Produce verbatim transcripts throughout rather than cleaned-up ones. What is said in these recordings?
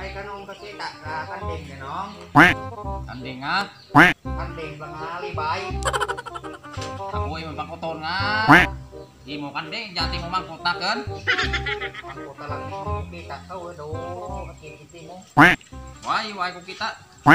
kanong kasi tak uh, kanding ganong. Kanding nga. Kanding bang alibay. Ako ay mapakuton nga. Di mo kanding, jati mo mangkutakan. Mangkuta lang ni kita kau do kiti mo. Why, why ko kita?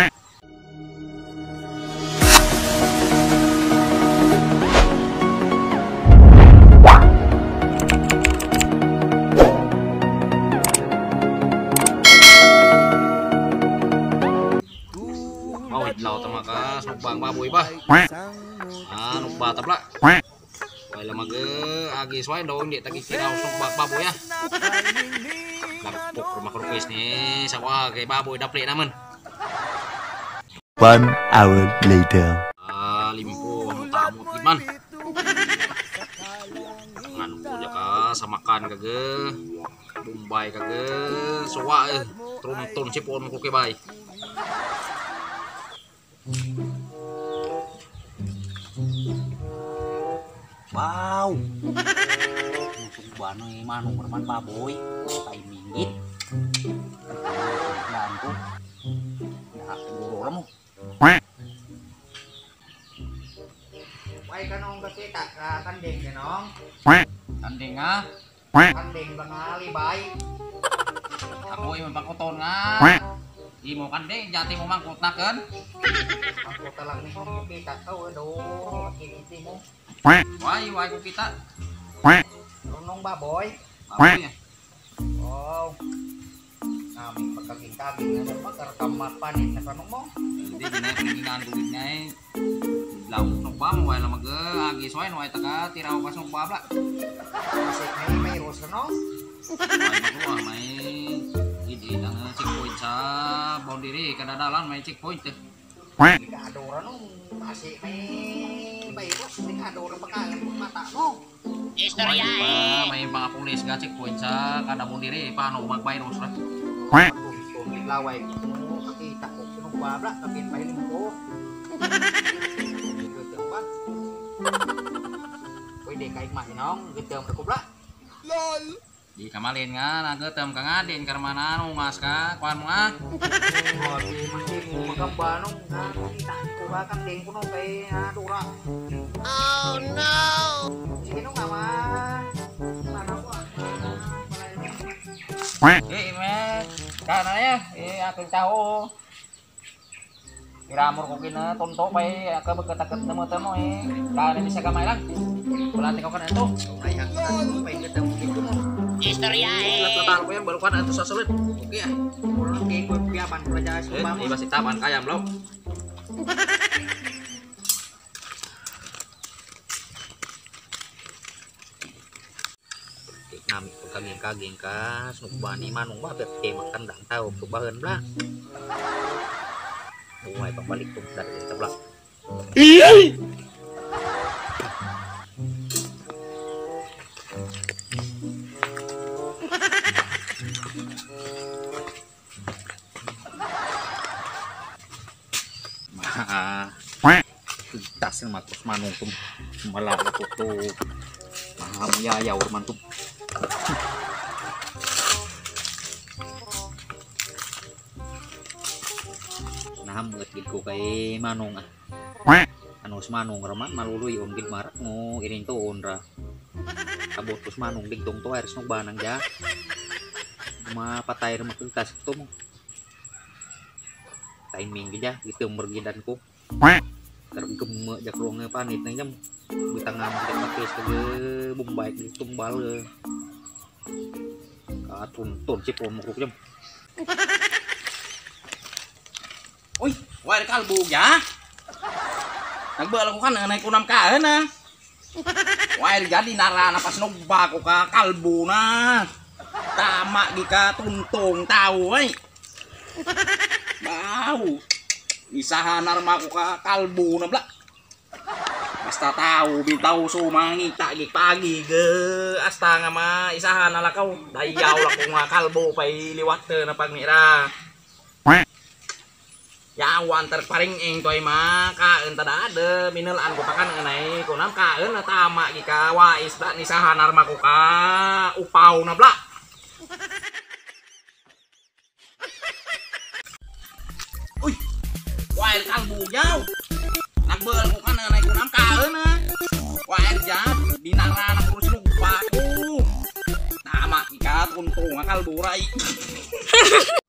Lao tama ka sugbang baboy ba? Ah, nugba tabla. Wala mag agi sway daw hindi tagi kinaw sugbang baboy ya. Lapok rumah kurupis ni sawa kay baboy dapli naman. One hour later. Ah, limpo ang tamot giman. Ngan punya ka samakan kage. Bombay kage suwa eh. Truntun sipon ko kay bay. Wow, sumpah nih manung berman baboy, tay minggit, lampu, dah buru kamu. Why kanong kasi tak uh, kanding ganong. Kanding nga. Kanding bang alibay. Ako ay mapakuton nga. Di mo kanding, jati mo mangkutakan. Mangkuta lang ni kita kau do kiti mo. Why, why ko kita? Kanong baboy. Baboy ya. Oh. Nami pagkaging-kaging na magkarakam mapanit na kanong mo. Hindi dinay panggingan ko din ngay. Law sugba mo wala mag agi soy no ay taga tiraw ka sugba bla. Kasi may may ros no. May bago may hindi ang checkpoint sa boundary kadadalan may checkpoint. Adora no kasi may may ros may adora pagkain mata mo. Istorya eh. May mga pulis ga checkpoint sa kada boundary paano mag-virus ra. Laway mo kakita ko sunong babla kapin pahiling ko. Pwede kahit mainong, gitem ka kubla. Lol. Di kamalin nga, nagetem ka nga din karmana nungas ka, kuan mo nga. Oh, di mandi mo magamba nung nakita ko ba kanding ko nung kay Dura. Oh no. Sige nung nga ma. Mana ko Eh, me, kana ya, eh aking tao. Iramor ko kina tonto pay ka bagkatakat na mo tamo eh. Kana bisa kamay lang. Wala tikaw ka na ito. ay hakkan pay gitem ko mo. Istorya eh. Latar ko yan baru kan ito sa sulit. Oke ya. Kurang kay ko piapan pula ja Eh, sumpah mo. iba si taman kayam lo. Nami pagkaging-kaging ka sugba ni manong ba bete makandang tao subahan bla. Buhay pabalik kong dari tabla. Tas ng makos manong tum malala ko to mahamuyayaw man tum. Nahamut gid ko kay manong ah. Ano si manong raman maluluy on gid marak mo iring tuon ra. Abot ko si manong digtong to ayres no banang ja. Mapatay ra makagtas to mo. Timing gid ja gitu mergidan ko. Tergeme jak ruang panit nang jam bitangan kita pakis ke Bombay di tumbal ka tuntun sipon mo jam. Uy, why kalbu ya? Nagbala ko kan anay ko nam kaen na. Why jadi narana pas nugba ko ka kalbu na. Tama gi ka tuntong tao ay. Bau. Isahan arma ko ka kalbo na bla. Basta tao bitaw sumangita gi pagi ge asta nga ma isahan na lakaw. Dayaw la ko nga kalbo pay liwat na pagmira. Yawan terparing ing toy ma kaen tada ade minelan ko pakan nganai kunam kaen na tama gi ka wais da nisahan arma ko ka upaw na bla. Uy, wae kalbu jauh. Nagbel ko kan naik kunam kae na. Wae jat dinara na kurus lupa ko. Tama ikat untung kalbu rai.